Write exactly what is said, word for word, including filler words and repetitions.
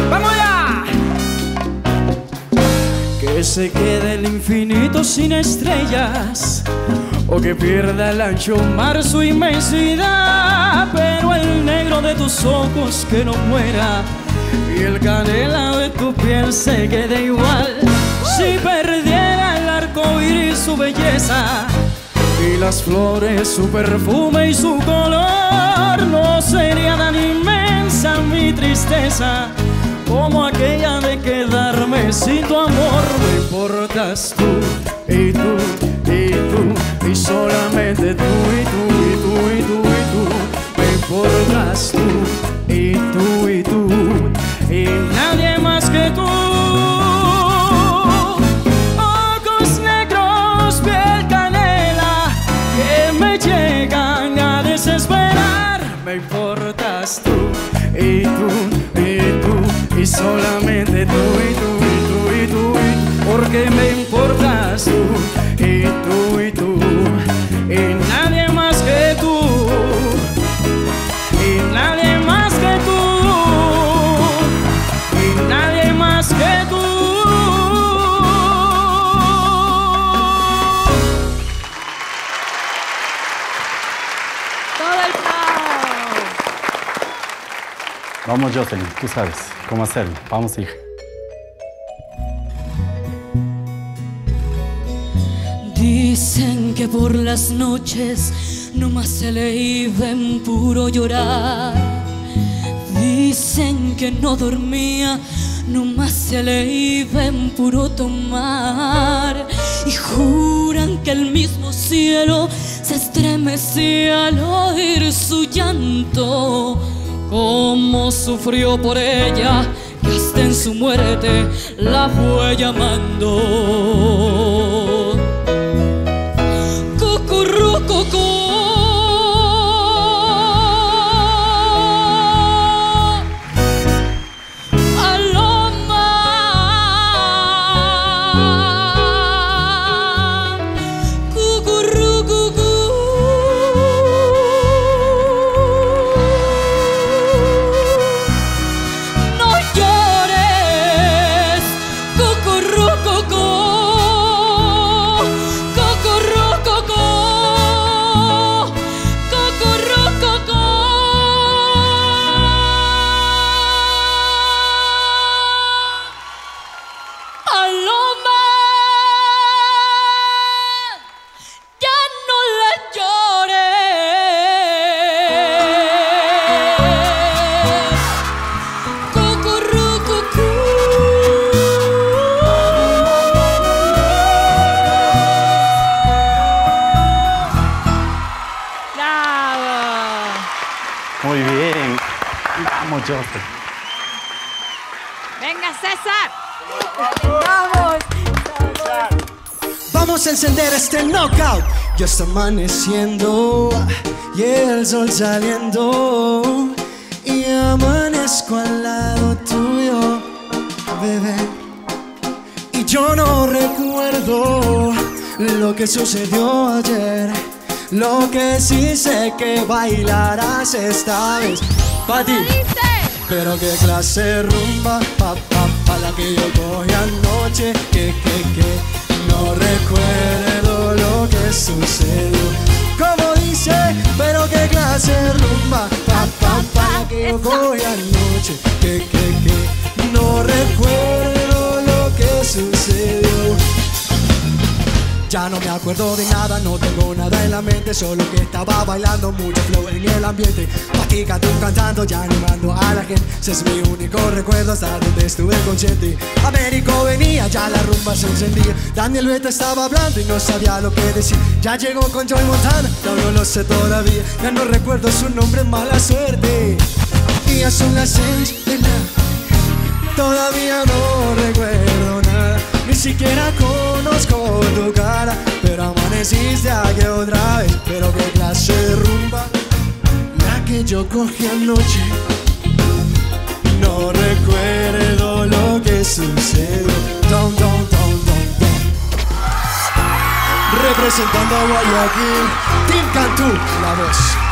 ¡Vamos allá! Que se quede el infinito sin estrellas, o que pierda el ancho mar su inmensidad, pero el negro de tus ojos que no muera, y el canela de tu piel se quede igual. Si perdiera el arco iris su belleza, y las flores su perfume y su color, no sería tan inmensa mi tristeza como aquella de quedarme sin tu amor. Me importas tú y tú y tú y solamente tú y tú y tú y tú y tú. Me importas tú y tú y tú y nadie más que tú. Ojos negros, piel canela, que me llegan a desesperar. Me importas tú y tú y tú y solamente tú y tú y tú y tú, porque me importas tú y tú y tú y nadie más que tú, y nadie más que tú, y nadie más que tú. Todo el flow. Vamos, Jocelyn, tú sabes cómo hacerlo. Vamos, hija. Dicen que por las noches nomás se le iba en puro llorar. Dicen que no dormía, nomás se le iba en puro tomar. Y juran que el mismo cielo se estremecía al oír su llanto. Cómo sufrió por ella, que hasta en su muerte la fue llamando. Cucurrucucú. Muy bien. Vamos, Jocelyn. Venga, César. ¡Vamos! Vamos a encender este knockout. Ya está amaneciendo y el sol saliendo, y amanezco al lado tuyo, bebé. Y yo no recuerdo lo que sucedió ayer. Lo que sí sé que bailarás esta vez pa' ti. Pero qué clase de rumba, pa, pa, pa la que yo cogí anoche. Que, que, que no recuerdo lo que sucedió. Como dice, pero qué clase de rumba, pa, pa, pa la que yo cogí anoche. Que, que, que no recuerdo lo que sucedió. Ya no me acuerdo de nada, no tengo nada en la mente, solo que estaba bailando, mucho flow en el ambiente. Patica tú cantando, ya animando a la gente. Ese es mi único recuerdo hasta donde estuve consciente. Américo venía, ya la rumba se encendía. Daniel Beta estaba hablando y no sabía lo que decir. Ya llegó con Joy Montana, no, no lo sé todavía. Ya no recuerdo su nombre, mala suerte. Y ya son las seis de la... Todavía no recuerdo nada, ni siquiera conozco tu cara, pero amaneciste aquí otra vez. Pero qué clase de rumba la que yo cogí anoche. No recuerdo lo que sucedió. Don, don, don, don, don. Representando a Guayaquil, Team Cantú, la voz.